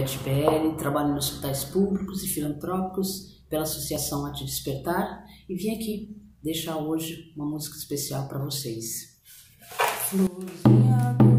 Beth PL, trabalho em hospitais públicos e filantrópicos pela Associação Arte Despertar e vim aqui deixar hoje uma música especial para vocês. Florzinha